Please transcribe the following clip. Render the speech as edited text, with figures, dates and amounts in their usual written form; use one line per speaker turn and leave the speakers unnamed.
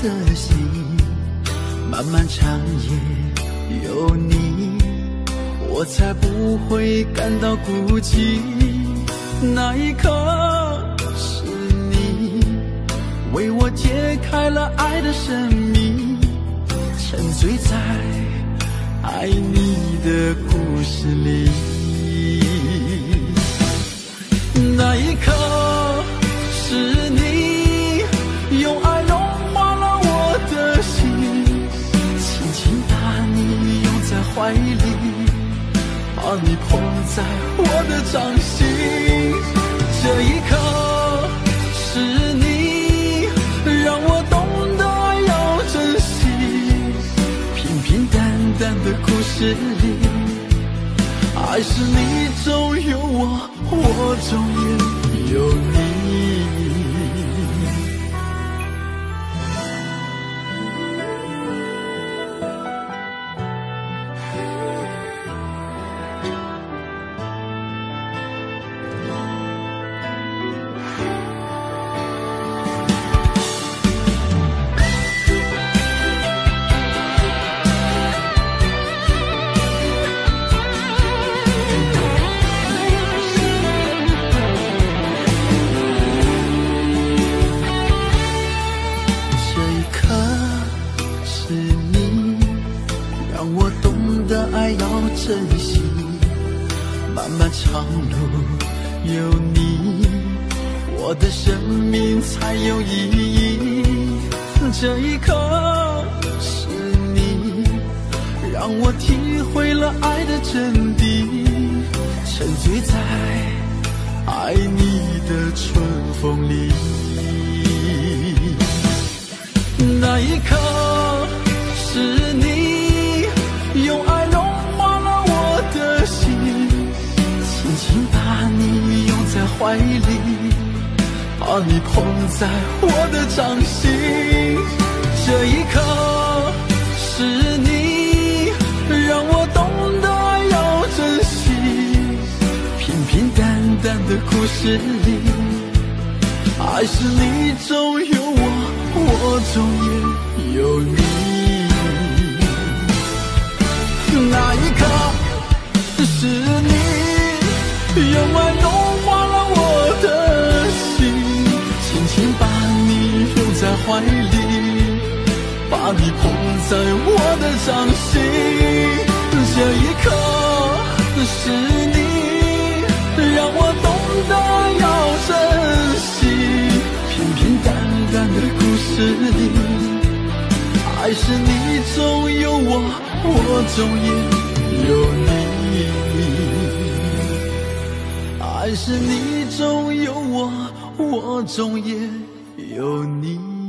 的心，漫漫长夜有你，我才不会感到孤寂。那一刻是你为我解开了爱的神秘，沉醉在爱你的故事里。那一刻是你用爱融化了我的心，轻轻把你拥在怀里，把你捧在我的掌心。这一刻是你让我懂得爱要珍惜，平平淡淡的故事里，爱是你中有我，我中也有你。珍惜漫漫长路有你，我的生命才有意义。这一刻是你让我体会了爱的真谛，沉醉在爱你的春风里。那一刻是你用爱融化了我的心，轻轻把你拥在怀里，把你捧在我的掌心。这一刻是你让我懂得爱要珍惜，平平淡淡的故事里，爱是你中有我，我中也有你。那一刻是你用爱融化了我的心，轻轻把你拥在怀里，把你捧在我的掌心。这一刻是你让我懂得要珍惜，平平淡淡的故事里，爱是你中有我，我中也有你。爱是你中有我，我中也有你。